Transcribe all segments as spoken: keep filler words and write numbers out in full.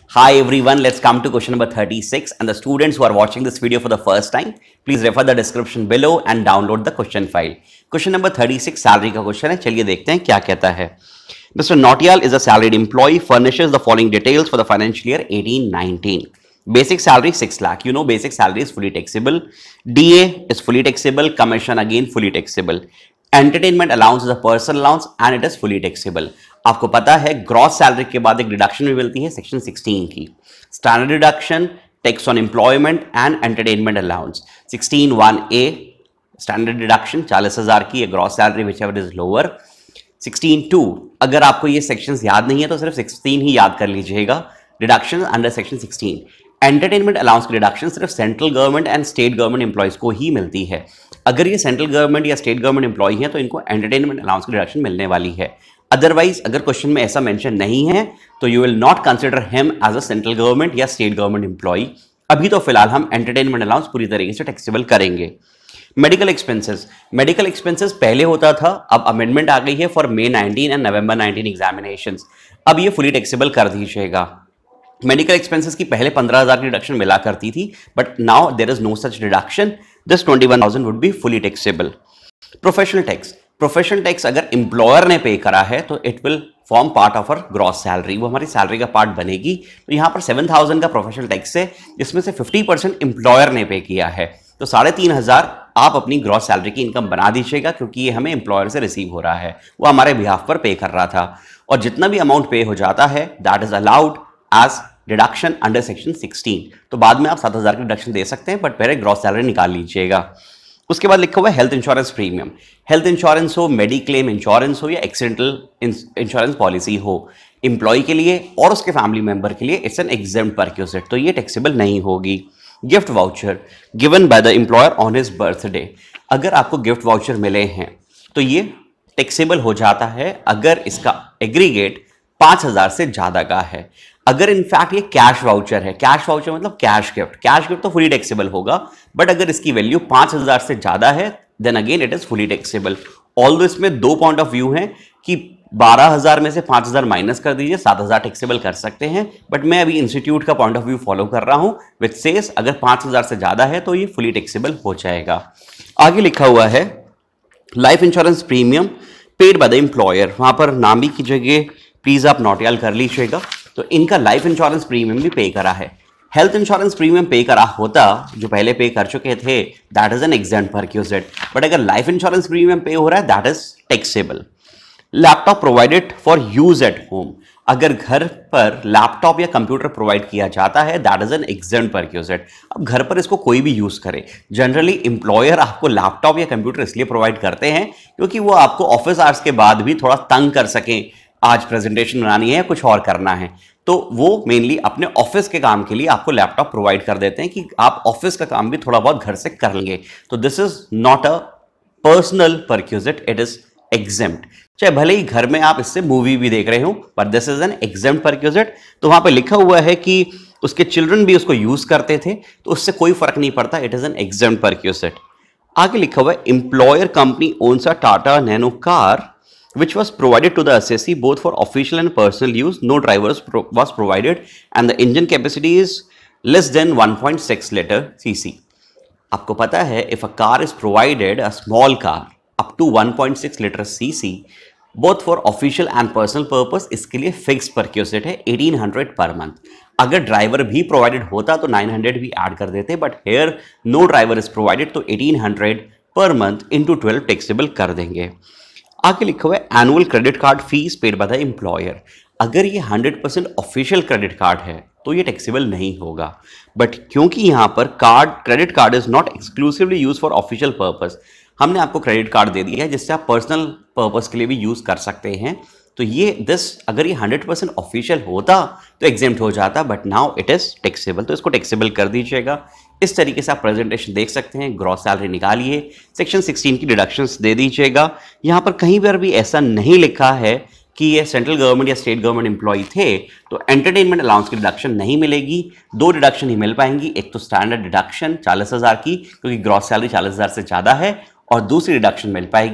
Hi everyone, let's come to question number thirty-six, and the students who are watching this video for the first time, please refer the description below and download the question file. Question number thirty-six salary का question है. चलिए देखते हैं क्या कहता है. Mister Nautiyal is a salaried employee, furnishes the following details for the financial year eighteen nineteen. Basic salary six lakh. You know basic salary is fully taxable. D A is fully taxable. Commission again fully taxable. Entertainment allowance is a personal allowance and it is fully taxable. आपको पता है gross salary के बाद एक deduction भी मिलती है section sixteen की. Standard deduction, tax on employment and entertainment allowance. Sixteen one A standard deduction चालीस हजार की है, gross salary whichever is lower. Sixteen two, अगर आपको ये सेक्शंस याद नहीं है तो सिर्फ सिक्सटीन ही याद कर लीजिएगा. Deduction under section sixteen. Entertainment allowance की डिडक्शन सिर्फ central government and state government employees को ही मिलती है. अगर ये सेंट्रल गवर्नमेंट या स्टेट गवर्नमेंट एम्प्लॉय हैं तो इनको एंटरटेनमेंट अलाउंस की डिडक्शन मिलने वाली है. अदरवाइज अगर क्वेश्चन में ऐसा मेंशन नहीं है तो you will not consider him as a central government या स्टेट गवर्नमेंट एम्प्लॉय. अभी तो फिलहाल हम एंटरटेनमेंट अलाउंस पूरी तरीके से टैक्सेबल करेंगे. Medical expenses. मेडिकल एक्सपेंसेस पहले होता था, अब अमेंडमेंट आ गई है for May nineteen and November nineteen examinations. अब ये फुली टैक्सेबल कर दीजिएगा. मेडिकल एक्सपेंसेस की पहले पंद्रह हजार की डिडक्शन मिला करती थी, but now there is no such deduction. This twenty one thousand would be fully taxable. Professional tax. Professional tax अगर एम्प्लॉयर ने पे करा है तो it will form part of our gross salary, वो हमारी सैलरी का पार्ट बनेगी. तो यहाँ पर सेवन थाउजेंड का प्रोफेशनल टैक्स है, जिसमें से फिफ्टी परसेंट एम्प्लॉयर ने पे किया है. तो साढ़े तीन हजार आप अपनी ग्रॉस सैलरी की इनकम बना दीजिएगा, क्योंकि ये हमें एम्प्लॉयर से रिसीव हो रहा है, वो हमारे बिहाफ पर पे कर रहा था. और जितना भी अमाउंट पे हो जाता है that is allowed as deduction under section sixteen. तो बाद में आप सात हजार की डिडक्शन दे सकते हैं, बट पहले ग्रॉस सैलरी निकाल लीजिएगा. उसके बाद लिखा हुआ है health insurance premium. Health insurance हो, मेडिक्लेम इंश्योरेंस हो या एक्सीडेंटल इंश्योरेंस पॉलिसी हो, एम्प्लॉय के लिए और उसके फैमिली मेंबर के लिए इट्स एन एग्जेम्प्ट परक्यूजिट, तो ये टैक्सेबल नहीं होगी. Gift voucher given by the employer on his birthday. अगर आपको गिफ्ट वाउचर मिले हैं तो ये टैक्सेबल हो जाता है अगर इसका एग्रीगेट पांच हजार से ज्यादा का है. अगर इनफैक्ट ये कैश वाउचर है, कैश वाउचर मतलब कैश गिफ्ट, कैश गिफ्ट तो फुली टैक्सेबल होगा, बट अगर इसकी वैल्यू पांच हजार से ज्यादा है then again it is fully taxable. Although इसमें दो पॉइंट ऑफ व्यू हैं कि बारह हजार में से पांच हजार माइनस कर दीजिए, सात हजार टैक्सेबल कर सकते हैं, बट मैं अभी इंस्टीट्यूट का पॉइंट ऑफ व्यू फॉलो कर रहा हूं विच सेज अगर पांच हजार से ज्यादा है तो ये फुली टैक्सेबल हो जाएगा. आगे लिखा हुआ है life insurance premium paid by the employer. वहां पर नामी की जगह प्लीज आप नोटियाल कर लीजिएगा. तो इनका लाइफ इंश्योरेंस प्रीमियम भी पे करा है. हेल्थ इंश्योरेंस प्रीमियम पे करा होता, जो पहले पे कर चुके थे, that is an exempt perquisite, but अगर लाइफ इंश्योरेंस प्रीमियम पे हो रहा है that is taxable. Laptop provided for use at home. अगर घर पर लैपटॉप या कंप्यूटर प्रोवाइड किया जाता है that is an exempt perquisite. अब घर पर इसको कोई भी यूज करे, जनरली एम्प्लॉयर आपको लैपटॉप या कंप्यूटर इसलिए प्रोवाइड करते हैं क्योंकि वो आपको ऑफिस आवर्स के बाद भी थोड़ा तंग कर सकें, आज प्रेजेंटेशन बनानी है, कुछ और करना है, तो वो मेनली अपने ऑफिस के काम के लिए आपको लैपटॉप प्रोवाइड कर देते हैं कि आप ऑफिस का काम भी थोड़ा बहुत घर से कर लेंगे. तो this is not a personal perquisite, it is exempt. चाहे भले ही घर में आप इससे मूवी भी देख रहे हो, but this is an exempt perquisite. तो वहां पे लिखा हुआ है कि उसके चिल्ड्रन भी उसको यूज करते थे, तो उससे कोई फर्क नहीं पड़ता, it is an exempt perquisite. आगे लिखा हुआ है employer company owns a Tata Nano car which was provided to the assessee both for official and personal use. No drivers pro was provided and the engine capacity is less than one point six liter C C. आपको पता है if a car is provided a small car up to one point six liter C C both for official and personal purpose, इसके लिए fixed perquisite है eighteen hundred per month. अगर driver भी provided होता तो nine hundred भी add कर देते, but here no driver is provided, तो eighteen hundred per month into twelve taxable कर देंगे. आगे लिखा हुआ है annual credit card fees paid by the employer. अगर ये hundred percent official credit card है तो ये टैक्सेबल नहीं होगा, बट क्योंकि यहाँ पर card credit card is not exclusively use for official purpose, हमने आपको क्रेडिट कार्ड दे दिया है जिससे आप पर्सनल पर्पस के लिए भी यूज कर सकते हैं. तो ये दिस अगर ये हंड्रेड परसेंट ऑफिशियल होता तो एग्जेम्प्ट हो जाता, but now it is taxable, तो इसको टैक्सेबल कर दीजिएगा. इस तरीके से आप प्रेजेंटेशन देख सकते हैं. ग्रॉस सैलरी निकालिए, सेक्शन सिक्सटीन की डिडक्शंस दे दीजिएगा. यहाँ पर कहीं पर भी ऐसा नहीं लिखा है कि ये सेंट्रल गवर्नमेंट या स्टेट गवर्नमेंट एम्प्लॉय थे तो एंटरटेनमेंट अलाउंस की डिडक्शन नहीं मिलेगी. दो डिडक्शन ही मिल पाएंगी, एक तो स्टैंडर्ड डिडक्शन चालीस हजार की क्योंकि ग्रॉस सैलरी चालीस हजार से ज़्यादा है, और दूसरी डिडक्शन मिल पाएगी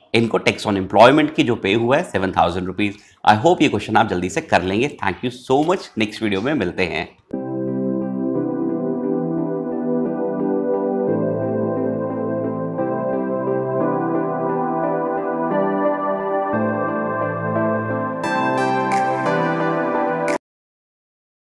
इनको टैक्स ऑन एम्प्लॉयमेंट की जो पे हुआ है seven thousand rupees. I hope ये क्वेश्चन आप जल्दी से कर लेंगे। Thank you so much. Next video में मिलते हैं।